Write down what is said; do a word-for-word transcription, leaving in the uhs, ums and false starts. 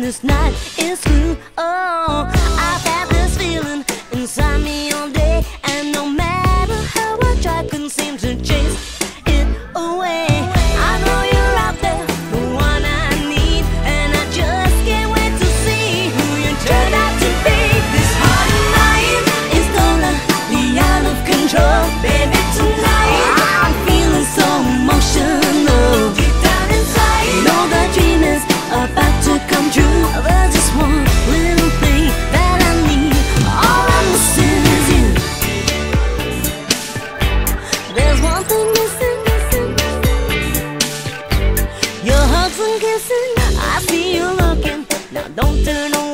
this night is through. Oh, I've had this feeling inside me all day, and no matter how I try, couldn't seem to chase it away. I know you're out there, the one I need, and I just can't wait to see who you turn out to be. This heart of mine is totally out of control, baby. Tonight I'm feeling so emotional. Deep down inside, you know the dream is about to come true. There's just one little thing that I need. All I'm missing is you. There's one thing missing, missing. Your hugs and kissing. I see you looking. Now don't turn away.